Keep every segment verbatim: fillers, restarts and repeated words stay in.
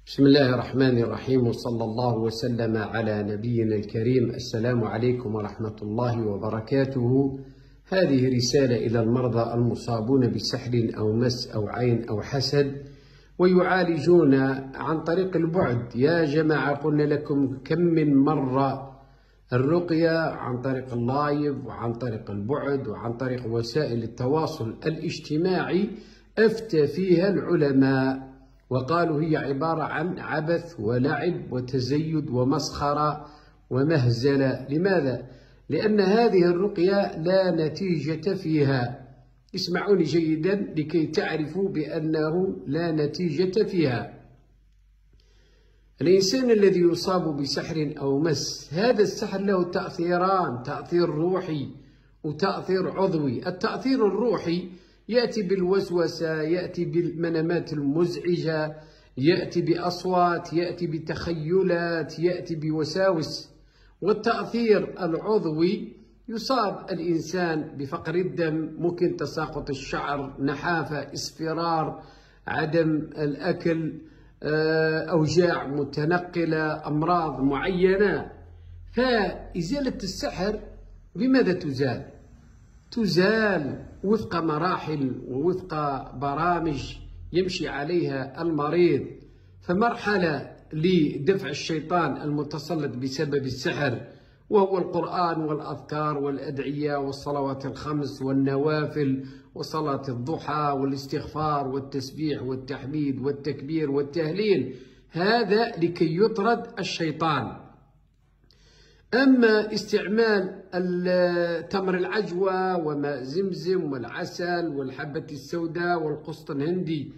بسم الله الرحمن الرحيم، وصلى الله وسلم على نبينا الكريم. السلام عليكم ورحمة الله وبركاته. هذه رسالة إلى المرضى المصابون بسحر أو مس أو عين أو حسد ويعالجون عن طريق البعد. يا جماعة، قلنا لكم كم من مرة الرقية عن طريق اللايف وعن طريق البعد وعن طريق وسائل التواصل الاجتماعي أفتى فيها العلماء وقالوا هي عبارة عن عبث ولعب وتزيد ومسخرة ومهزلة. لماذا؟ لأن هذه الرقية لا نتيجة فيها. اسمعوني جيدا لكي تعرفوا بأنه لا نتيجة فيها. الإنسان الذي يصاب بسحر أو مس، هذا السحر له تأثيران: تأثير روحي وتأثير عضوي. التأثير الروحي يأتي بالوسوسة، يأتي بالمنامات المزعجة، يأتي بأصوات، يأتي بتخيلات، يأتي بوساوس. والتأثير العضوي يصاب الإنسان بفقر الدم، ممكن تساقط الشعر، نحافة، اصفرار، عدم الأكل، أوجاع متنقلة، أمراض معينة. فإزالة السحر بماذا تزال؟ تزال وفق مراحل ووفق برامج يمشي عليها المريض. فمرحلة لدفع الشيطان المتسلط بسبب السحر، وهو القرآن والأذكار والأدعية والصلوات الخمس والنوافل وصلاة الضحى والاستغفار والتسبيح والتحميد والتكبير والتهليل، هذا لكي يطرد الشيطان. أما استعمال تمر العجوة وماء زمزم والعسل والحبة السوداء والقسط الهندي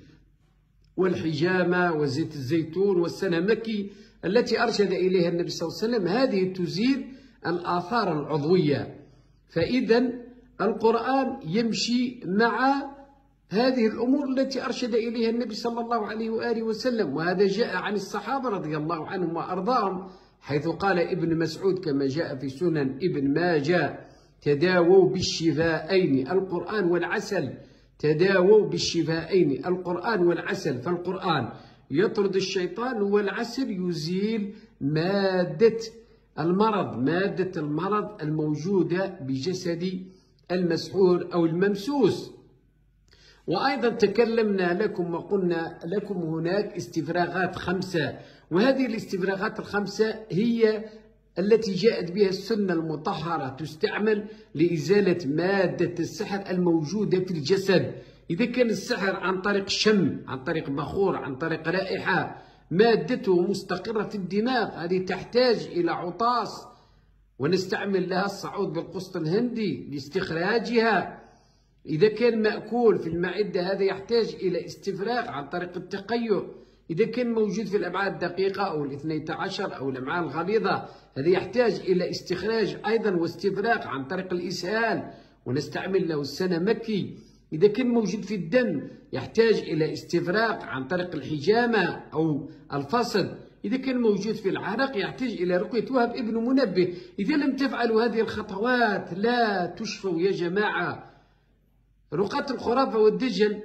والحجامة وزيت الزيتون والسنمكي التي أرشد إليها النبي صلى الله عليه وسلم، هذه تزيل الآثار العضوية. فإذا القرآن يمشي مع هذه الأمور التي أرشد إليها النبي صلى الله عليه وآله وسلم، وهذا جاء عن الصحابة رضي الله عنهم وأرضاهم، حيث قال ابن مسعود كما جاء في سنن ابن ماجه: تداووا بالشفاءين القرآن والعسل. تداووا بالشفاءين القرآن والعسل. فالقرآن يطرد الشيطان والعسل يزيل مادة المرض مادة المرض الموجودة بجسد المسحور أو الممسوس. وأيضا تكلمنا لكم وقلنا لكم هناك استفراغات خمسة، وهذه الاستفراغات الخمسة هي التي جاءت بها السنة المطهرة، تستعمل لإزالة مادة السحر الموجودة في الجسد. إذا كان السحر عن طريق شم، عن طريق بخور، عن طريق رائحة، مادته مستقرة في الدماغ، هذه تحتاج إلى عطاس ونستعمل لها الصعود بالقسط الهندي لاستخراجها. إذا كان مأكول في المعدة، هذا يحتاج إلى استفراغ عن طريق التقيؤ. إذا كان موجود في الأمعاء الدقيقة أو الاثني عشر أو الأمعاء الغليظة، هذا يحتاج إلى استخراج أيضا واستفراغ عن طريق الإسهال ونستعمل له السنمكي. إذا كان موجود في الدم يحتاج إلى استفراغ عن طريق الحجامة أو الفصد. إذا كان موجود في العرق يحتاج إلى رقية وهب ابن منبه. إذا لم تفعلوا هذه الخطوات لا تشفوا يا جماعة. رقاة الخرافة والدجل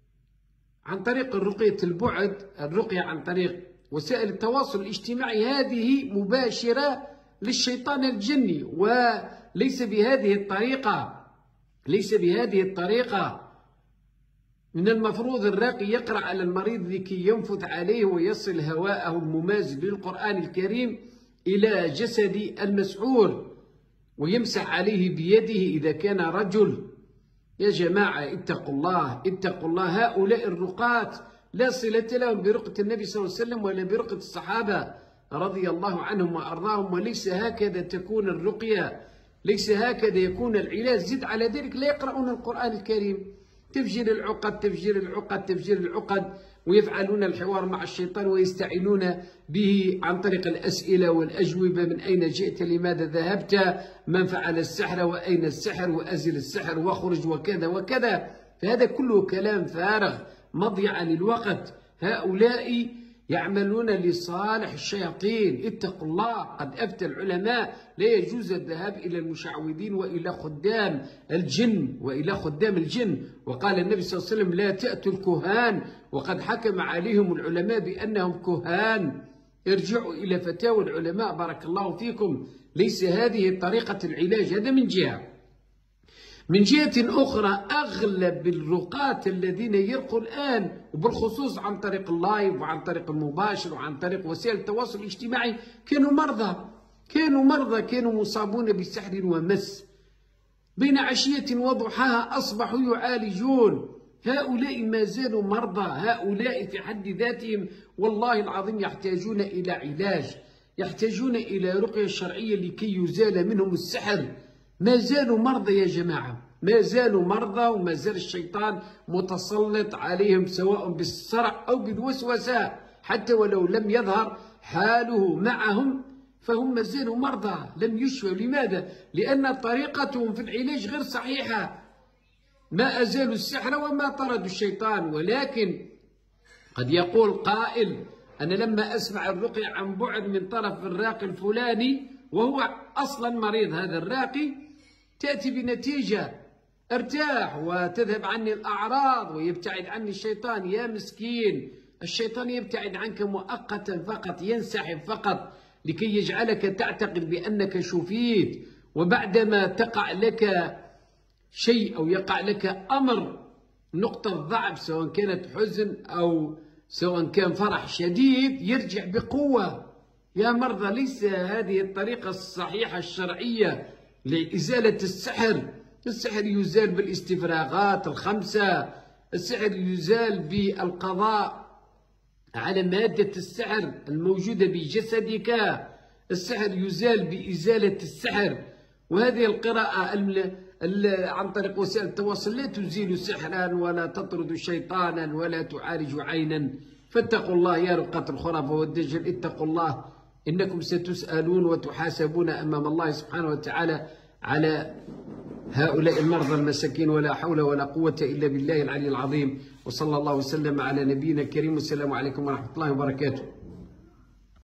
عن طريق الرقية البعد، الرقية عن طريق وسائل التواصل الاجتماعي، هذه مباشرة للشيطان الجني، وليس بهذه الطريقة ليس بهذه الطريقة. من المفروض الراقي يقرأ على المريض لكي ينفث عليه ويصل هواءه الممازج للقرآن الكريم إلى جسد المسحور ويمسح عليه بيده إذا كان رجل. يا جماعة، اتقوا الله اتقوا الله. هؤلاء الرقاة لا صلة لهم برقة النبي صلى الله عليه وسلم ولا برقة الصحابة رضي الله عنهم وأرضاهم، وليس هكذا تكون الرقية، ليس هكذا يكون العلاج. زد على ذلك لا يقرؤون القرآن الكريم. تفجير العقد تفجير العقد تفجير العقد ويفعلون الحوار مع الشيطان ويستعينون به عن طريق الأسئلة والأجوبة: من أين جئت؟ لماذا ذهبت؟ من فعل السحر؟ وأين السحر؟ وأزل السحر واخرج وكذا وكذا. فهذا كله كلام فارغ مضيعا للوقت. هؤلاء يعملون لصالح الشياطين. اتقوا الله. قد أفتى العلماء لا يجوز الذهاب إلى المشعوذين وإلى خدام الجن وإلى خدام الجن. وقال النبي صلى الله عليه وسلم لا تأتوا الكهان، وقد حكم عليهم العلماء بأنهم كهان. ارجعوا إلى فتاوى العلماء بارك الله فيكم. ليس هذه طريقة العلاج. هذا من جهة. من جهة أخرى أغلب الرقاة الذين يرقوا الآن، وبالخصوص عن طريق اللايف وعن طريق المباشر وعن طريق وسائل التواصل الاجتماعي، كانوا مرضى كانوا مرضى كانوا مصابون بسحر ومس. بين عشية وضحاها أصبحوا يعالجون. هؤلاء ما زالوا مرضى. هؤلاء في حد ذاتهم والله العظيم يحتاجون إلى علاج، يحتاجون إلى رقية شرعية لكي يزال منهم السحر. ما زالوا مرضى يا جماعة، ما زالوا مرضى، وما زال الشيطان متسلط عليهم سواء بالصرع أو بالوسوسة. حتى ولو لم يظهر حاله معهم فهم ما زالوا مرضى لم يشفوا. لماذا؟ لأن طريقتهم في العلاج غير صحيحة. ما أزالوا السحر وما طردوا الشيطان. ولكن قد يقول قائل أنا لما أسمع الرقية عن بعد من طرف الراقي الفلاني وهو أصلا مريض هذا الراقي، تأتي بنتيجة ارتاح وتذهب عني الأعراض ويبتعد عني الشيطان. يا مسكين، الشيطان يبتعد عنك مؤقتا فقط، ينسحب فقط لكي يجعلك تعتقد بأنك شفيت. وبعدما تقع لك شيء أو يقع لك أمر نقطة ضعف، سواء كانت حزن أو سواء كان فرح شديد، يرجع بقوة. يا مرضى، ليس هذه الطريقة الصحيحة الشرعية لإزالة السحر. السحر يزال بالاستفراغات الخمسة، السحر يزال بالقضاء على مادة السحر الموجودة بجسدك، السحر يزال بإزالة السحر. وهذه القراءة عن طريق وسائل التواصل لا تزيل سحرا ولا تطرد شيطانا ولا تعالج عينا. فاتقوا الله يا رقاة الخرافة والدجل، اتقوا الله، إنكم ستسألون وتحاسبون أمام الله سبحانه وتعالى على هؤلاء المرضى المساكين. ولا حول ولا قوة إلا بالله العلي العظيم. وصلى الله وسلم على نبينا الكريم. والسلام عليكم ورحمة الله وبركاته.